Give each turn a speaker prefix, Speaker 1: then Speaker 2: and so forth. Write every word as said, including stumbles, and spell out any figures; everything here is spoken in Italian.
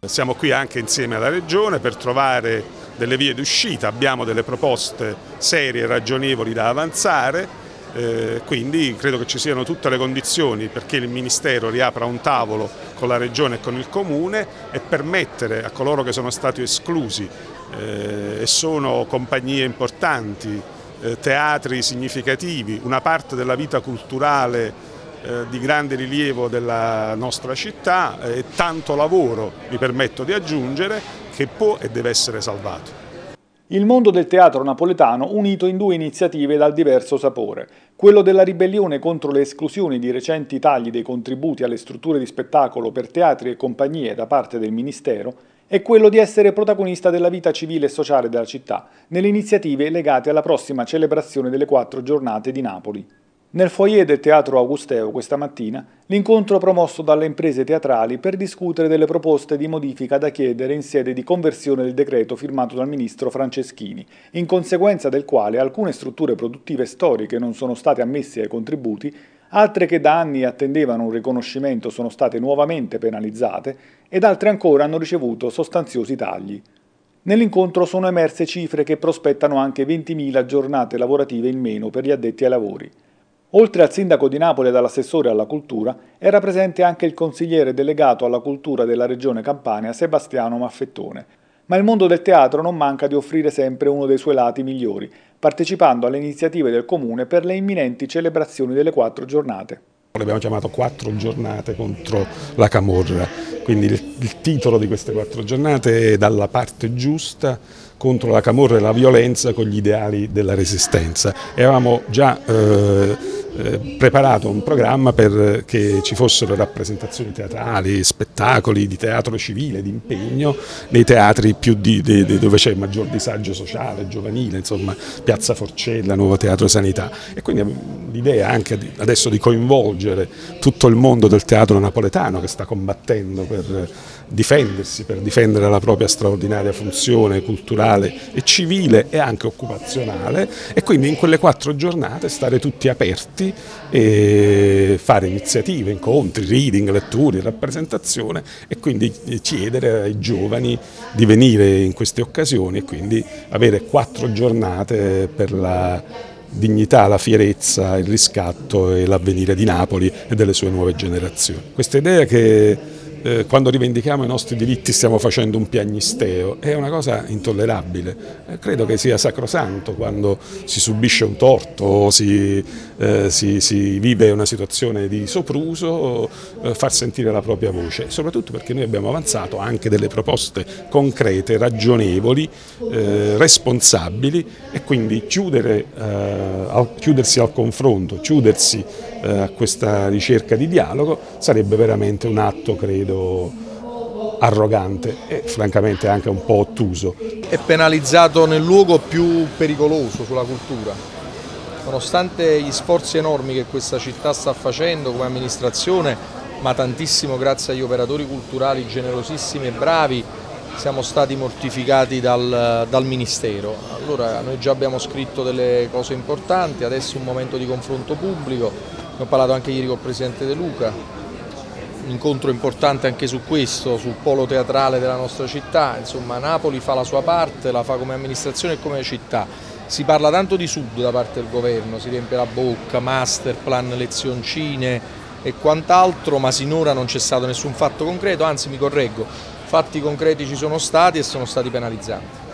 Speaker 1: Siamo qui anche insieme alla Regione per trovare delle vie d'uscita, abbiamo delle proposte serie e ragionevoli da avanzare. Eh, quindi credo che ci siano tutte le condizioni perché il Ministero riapra un tavolo con la Regione e con il Comune e permettere a coloro che sono stati esclusi eh, e sono compagnie importanti, eh, teatri significativi, una parte della vita culturale eh, di grande rilievo della nostra città e tanto lavoro, mi permetto di aggiungere, che può e deve essere salvato.
Speaker 2: Il mondo del teatro napoletano unito in due iniziative dal diverso sapore, quello della ribellione contro le esclusioni di recenti tagli dei contributi alle strutture di spettacolo per teatri e compagnie da parte del Ministero e quello di essere protagonista della vita civile e sociale della città, nelle iniziative legate alla prossima celebrazione delle quattro giornate di Napoli. Nel foyer del Teatro Augusteo questa mattina l'incontro promosso dalle imprese teatrali per discutere delle proposte di modifica da chiedere in sede di conversione del decreto firmato dal ministro Franceschini, in conseguenza del quale alcune strutture produttive storiche non sono state ammesse ai contributi, altre che da anni attendevano un riconoscimento sono state nuovamente penalizzate ed altre ancora hanno ricevuto sostanziosi tagli. Nell'incontro sono emerse cifre che prospettano anche ventimila giornate lavorative in meno per gli addetti ai lavori. Oltre al sindaco di Napoli ed all'assessore alla cultura, era presente anche il consigliere delegato alla cultura della regione Campania, Sebastiano Maffettone. Ma il mondo del teatro non manca di offrire sempre uno dei suoi lati migliori, partecipando alle iniziative del comune per le imminenti celebrazioni delle quattro giornate.
Speaker 1: L'abbiamo chiamato quattro giornate contro la camorra, quindi il, il titolo di queste quattro giornate è Dalla parte giusta contro la camorra e la violenza con gli ideali della resistenza. E avevamo già eh, eh, preparato un programma per che ci fossero rappresentazioni teatrali, spettacoli di teatro civile, di impegno nei teatri più di, di, di dove c'è maggior disagio sociale, giovanile, insomma Piazza Forcella, Nuovo Teatro Sanità. E quindi l'idea anche di, adesso di coinvolgere tutto il mondo del teatro napoletano che sta combattendo per difendersi, per difendere la propria straordinaria funzione culturale e civile e anche occupazionale, e quindi in quelle quattro giornate stare tutti aperti e fare iniziative, incontri, reading, letture, rappresentazione e quindi chiedere ai giovani di venire in queste occasioni e quindi avere quattro giornate per la dignità, la fierezza, il riscatto e l'avvenire di Napoli e delle sue nuove generazioni. Questa idea che eh, quando rivendichiamo i nostri diritti stiamo facendo un piagnisteo è una cosa intollerabile. Eh, credo che sia sacrosanto quando si subisce un torto o si, eh, si, si vive una situazione di sopruso, eh, far sentire la propria voce, soprattutto perché noi abbiamo avanzato anche delle proposte concrete, ragionevoli, eh, responsabili e quindi chiudere, eh, al, chiudersi al confronto, chiudersi eh, a questa ricerca di dialogo sarebbe veramente un atto, credo, arrogante e francamente anche un po' ottuso.
Speaker 3: È penalizzato nel luogo più pericoloso, sulla cultura. Nonostante gli sforzi enormi che questa città sta facendo come amministrazione, ma tantissimo grazie agli operatori culturali generosissimi e bravi, siamo stati mortificati dal, dal Ministero. Allora noi già abbiamo scritto delle cose importanti, adesso è un momento di confronto pubblico, ne ho parlato anche ieri con il Presidente De Luca, un incontro importante anche su questo, sul polo teatrale della nostra città. Insomma, Napoli fa la sua parte, la fa come amministrazione e come città. Si parla tanto di Sud da parte del governo, si riempie la bocca, masterplan, lezioncine e quant'altro, ma sinora non c'è stato nessun fatto concreto, anzi mi correggo, fatti concreti ci sono stati e sono stati penalizzanti.